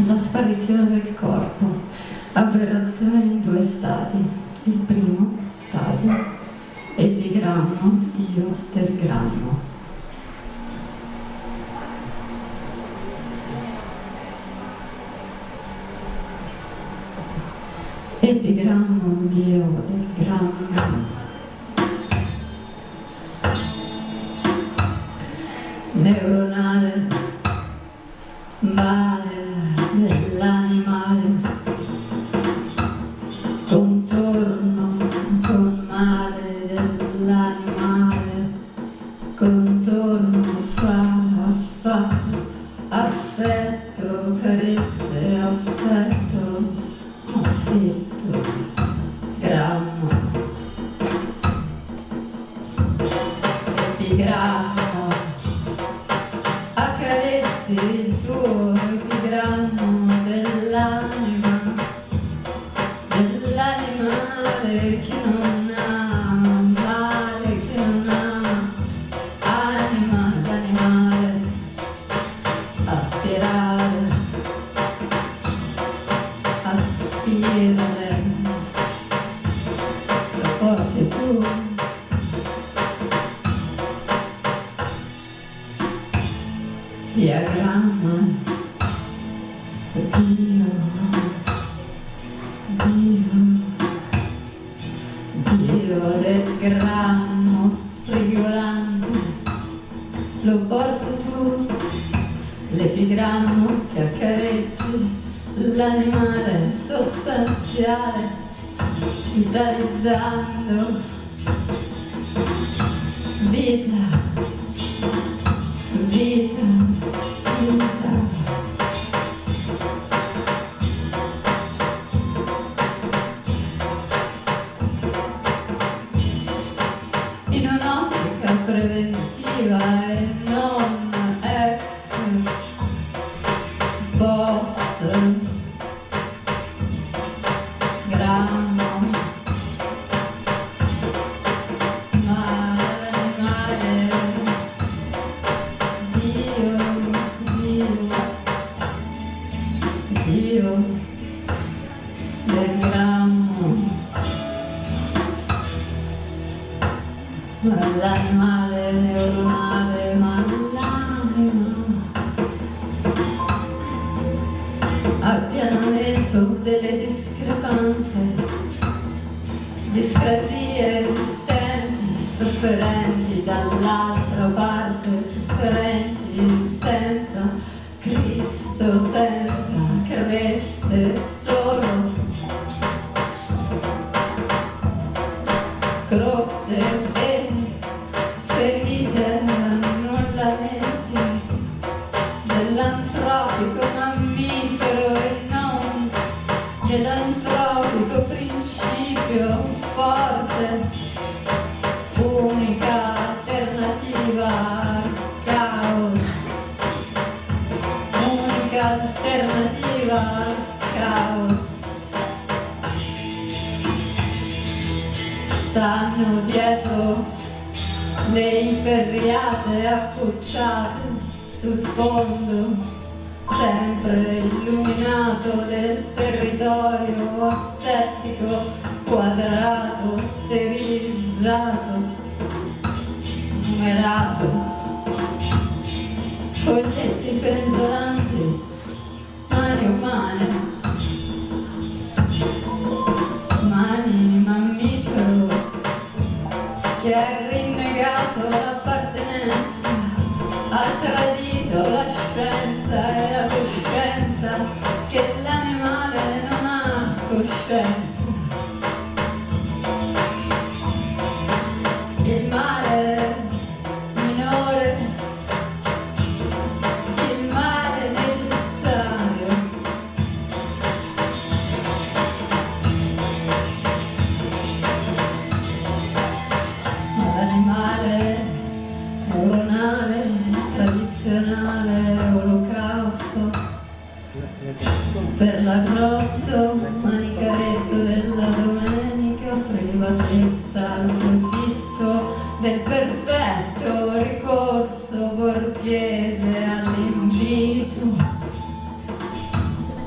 La sparizione del corpo, aberrazione in due stadi. Il primo stadio, epigrammo, Dio del grammo. Epigrammo, Dio del grammo. Neuronale, male dell'animale, contorno con male dell'animale, contorno affatto, affetto, carezze, affetto, affetto, grammo, epigrammo. Accarezzi il tuo epigrammo dell'anima, dell'animale che non ha male, che non ha anima, l'animale, aspirare, aspirale, lo porti tu. Diagramma, Dio, Dio del grammo strigolante, lo porti tu, l'epigrammo che accarezzi l'animale sostanziale, vitalizzando vita, vita, vita. In un'ottica preventiva e non ex post grammo, male, Dio, Dio del grammo, l'animale neuronale, ma l'anima, appianamento delle discrepanze, discrasie esistenti, sofferenti dall'altra parte, sofferenti senza Cristo, senza creste, solo croste e ferite, annullamenti dell'antropico mammifero e non dell'antropico principio forte, unica alternativa al caos, unica alternativa al caos. Stanno dietro le inferriate accucciate sul fondo sempre illuminato del territorio assettico, quadrato, sterilizzato, numerato, foglietti penzolanti, mani umane, mani mammifero che ha rinnegato l'appartenenza, ha tradito la scienza e la coscienza, che l'animale non ha coscienza. Il male minore, il male necessario, ma l'animale neuronale, tradizionale, olocausto, per l'arrosto, manicaretto della domenica, privatezza al profitto del perfetto ricorso borghese all'invito,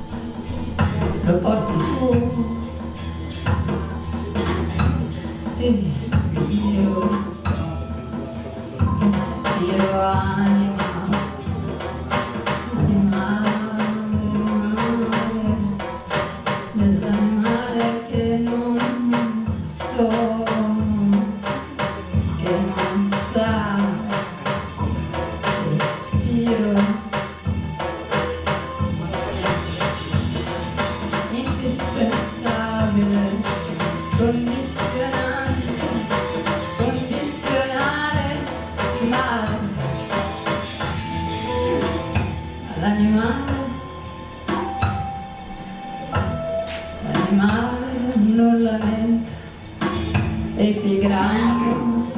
lo porti tu. Respiro, respiro anima, animale, dell'animale che non sono, che non sa. Respiro, indispensabile, condizionante, condizionale, male. L'animale, l'animale non lamenta, epigrammo,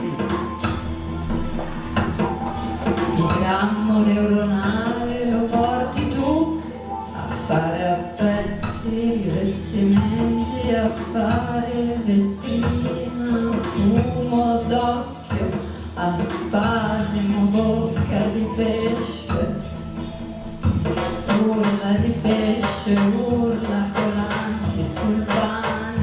epigrammo neuronale, lo porti tu a fare a pezzi i vestimenti, a fare vetrina, fumo d'occhio, a spasimo, bocca di pesce, urla di pesce, urla colanti sul pane,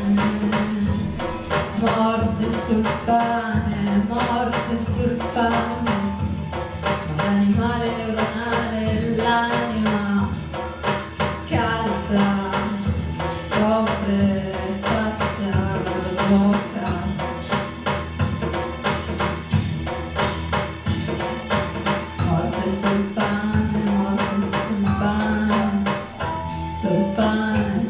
morte sul pane, morte sul pane. L'animale neuronale, l'anima calza, copre, sazia, gioca. Morte sul pane, morte sul pane, sul pane.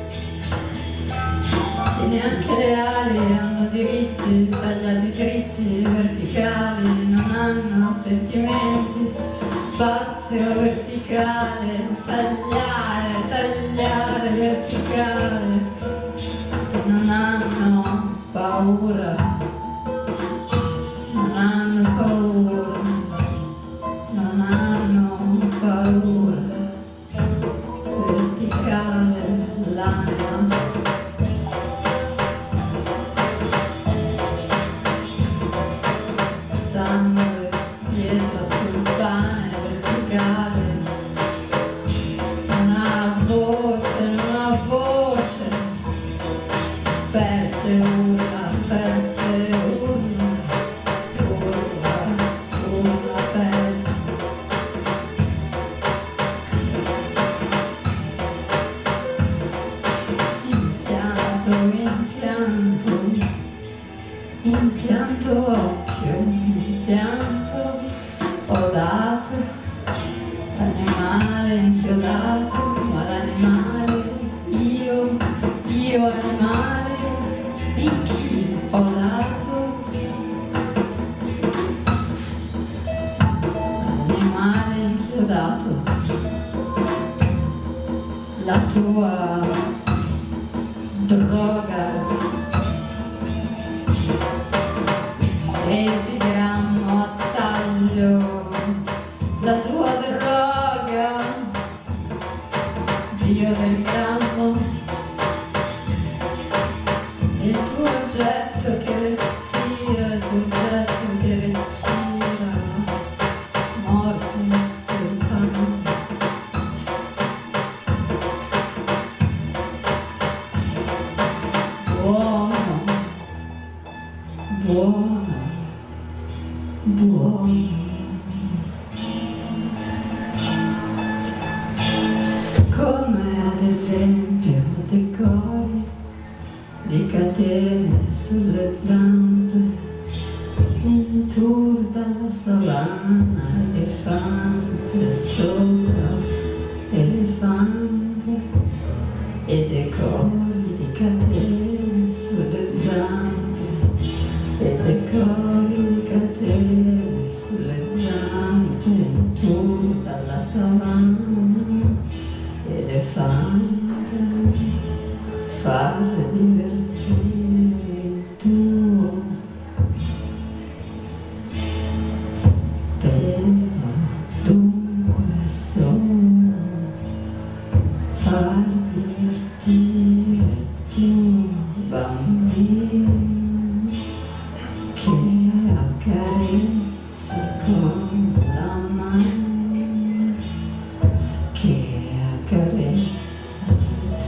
Che neanche le ali hanno diritti, tagliati dritti, verticali, non hanno sentimenti, spazio verticale, tagliare, tagliare verticale, non hanno paura, non hanno paura, non hanno paura, verticale l'anima. Sangue, pietra sul pane, verticale, non ha voce, non ha voce, perse urla, urla, urla, perse. Impianto, impianto, impianto occhio, impianto ho dato, l'animale inchiodato, ma l'animale, io animale, di chi ho dato? L'animale inchiodato, la tua droga. Epigrammo a taglio, la tua droga, Dio del grammo, il tuo oggetto che respira, il tuo oggetto che respira, morte sul pane. Buono, buono, buono. Come ad esempio decori di catene sulle zampe, in tour dalla savana, elefante sopra elefante, e decori di catene sulle zampe, e decori di catene sulle zampe, in tour dalla savana, elefante, far divertire il tuo peso, dunque solo far divertire il tuo bambino che accarezza con la mano, che accarezza il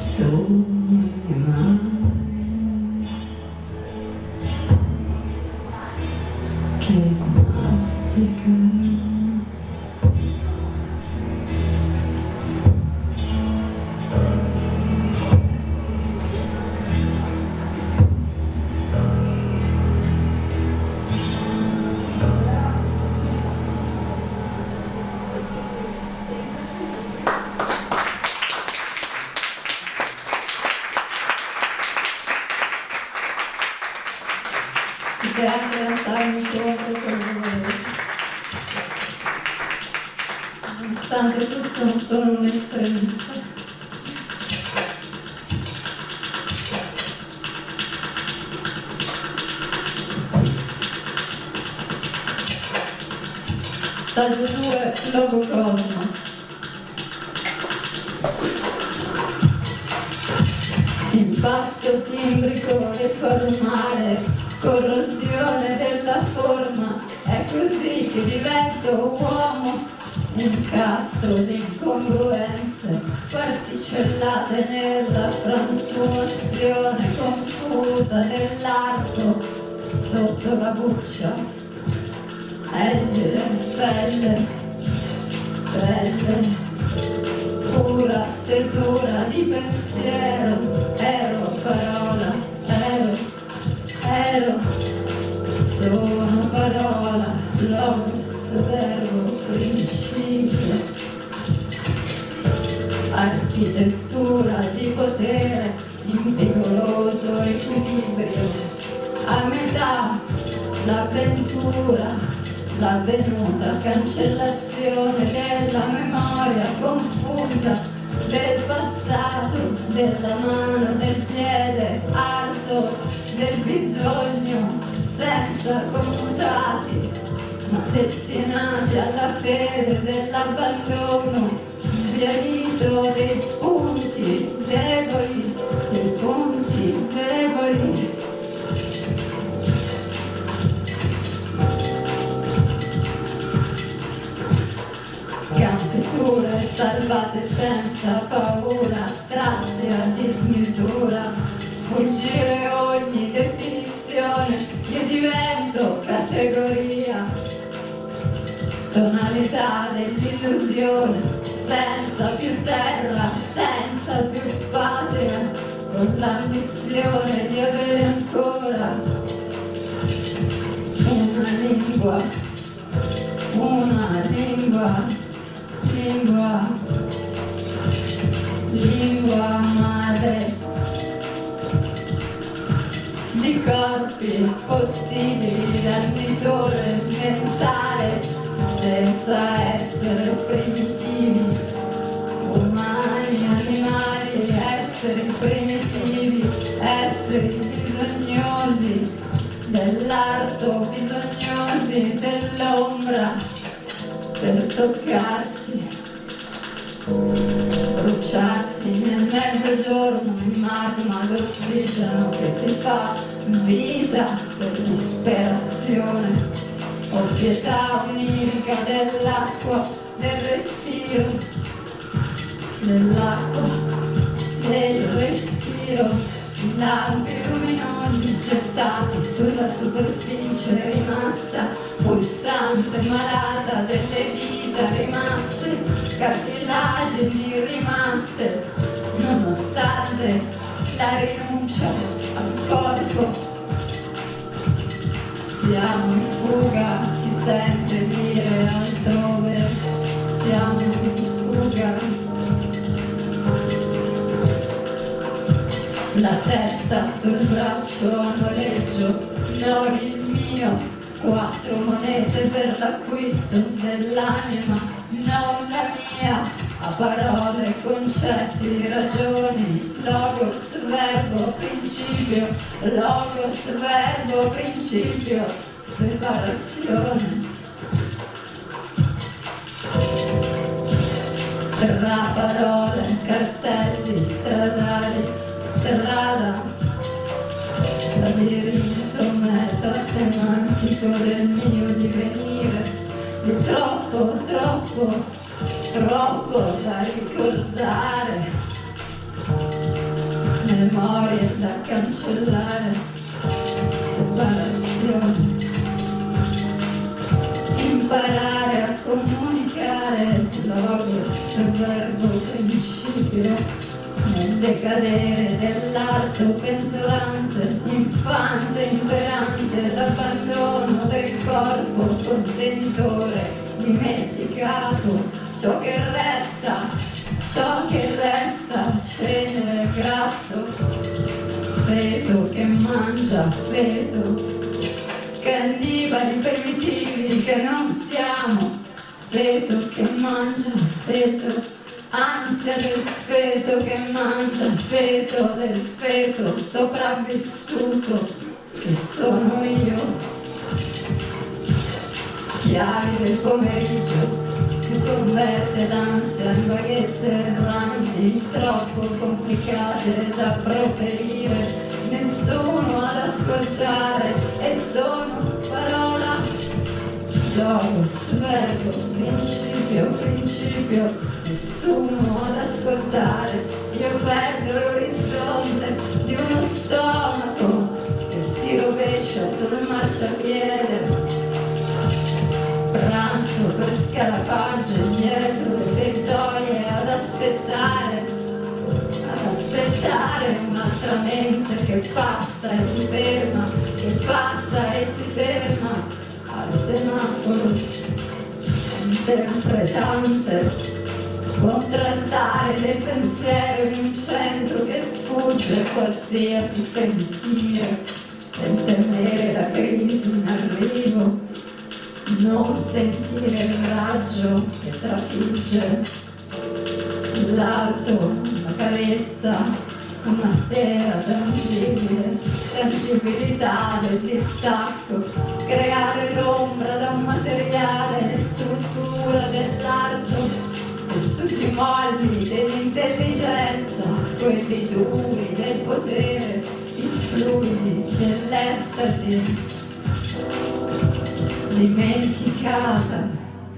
e anche lasciare un corpo con voi. Nonostante questo non sono un estremista. Stadio 2, Logo Cosmo. Impasto timbrico e formale, corrosione della forma, è così che divento uomo. Incastro di incongruenze, particellate nella frantumazione confusa dell'arco sotto la buccia. Esile, pelle, pelle, pura stesura di pensiero, ero parola, ero, sono parola, logos, verbo, principio, architettura di potere, impigoloso equilibrio, a metà l'avventura, l'avvenuta cancellazione della memoria confusa del passato, della mano, del piede, arto, del bisogno, senza commutati, ma destinati alla fede dell'abbandono, sbiadito dei punti deboli, dei punti deboli. Campiture salvate senza paura, tratte a dismisura, sfuggire ogni definizione, io divento categoria, tonalità dell'illusione, senza più terra, senza più patria, con l'ambizione di avere ancora una lingua, lingua madre, di corpi possibili d'arditore mentale, senza essere primitivi, umani, animali, esseri primitivi, esseri bisognosi dell'arto, bisognosi dell'ombra, per toccarsi, bruciarsi nel mezzogiorno in magma d'ossigeno che si fa vita per disperazione, ovvietà onirica dell'acqua, del respiro, dell'acqua, del respiro, lampi luminosi gettati sulla superficie rimasta, pulsante, malata delle dita rimaste, cartilagini rimaste, nonostante la rinuncia al corpo. Siamo in fuga, si sente dire altrove, siamo in fuga. La testa sul braccio a noleggio, non il mio, 4 monete per l'acquisto dell'anima, non la mia, a parole, concetti, ragioni, logos, verbo, principio, logos, verbo, principio, separazione. Tra parole, cartelli stradali, strada, labirinto metasemantico del mio divenire, di troppo, troppo, troppo da ricordare, memorie da cancellare, separazione, imparare a comunicare, logos, verbo, principio, nel decadere dell'arto penzolante, infante, imperante, l'abbandono del corpo contenitore, dimenticato, ciò che resta, cenere, grasso, feto che mangia feto, cannibali primitivi che non siamo, feto che mangia feto, ansia del feto che mangia feto del feto sopravvissuto che sono io, schiavi del pomeriggio che converte l'ansia in vaghezze erranti troppo complicate da proferire, nessuno ad ascoltare e sono parola, logos, verbo, principio, nessuno ad ascoltare, io perdo l'orizzonte di uno stomaco che si rovescia sul marciapiede, pranzo per scarafagge dietro le feritoie ad aspettare un'altra mente che passa e si ferma, che passa e si ferma al semaforo, interpretante, contraltare del pensiero in un centro che sfugge qualsiasi sentire del temere la crisi in arrivo, non sentire il raggio che trafigge l'alto, la carezza, una sera tangibile, tangibilità del distacco, creare l'ombra da un materiale, struttura dell'arto, tessuti molli dell'intelligenza, quelli duri del potere, i fluidi dell'estasi, dimenticata.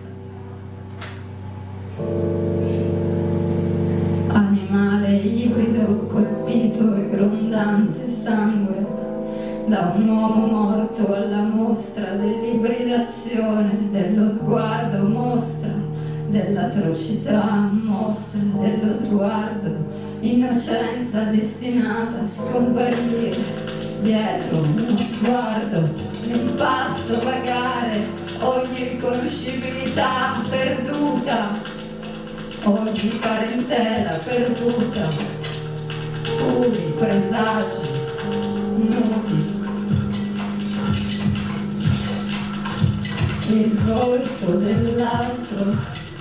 Animale ibrido colpito e grondante sangue da un uomo morto alla mostra dell'ibridazione, dello sguardo mostra, dell'atrocità mostra, dello sguardo, innocenza destinata a scomparire dietro uno sguardo, l'impasto vagare, ogni riconoscibilità perduta, ogni parentela perduta, puri presagi, nudi. Il volto dell'altro,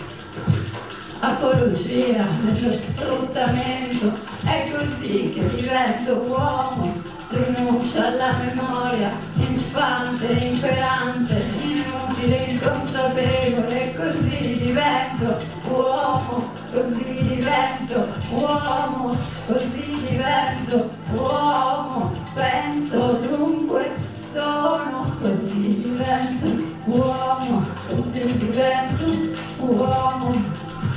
apologia dello sfruttamento, è così che divento uomo, rinuncia alla memoria, infante, imperante, inutile, inconsapevole, così divento uomo, così divento uomo, così divento uomo, penso dunque sono, così divento uomo, così divento uomo.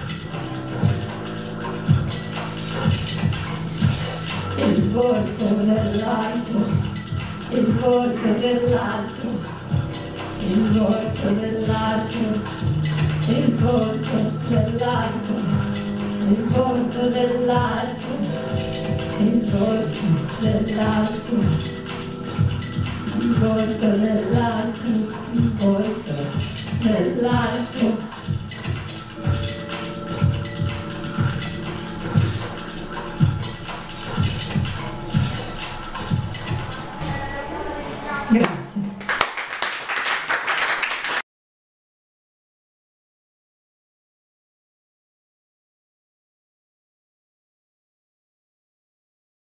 Il volto dell'altro, il volto dell'altro, il volto dell'altro, il volto dell'altro, il volto dell'altro, il volto dell'altro, il volto dell'altro, il volto dell'altro. Grazie.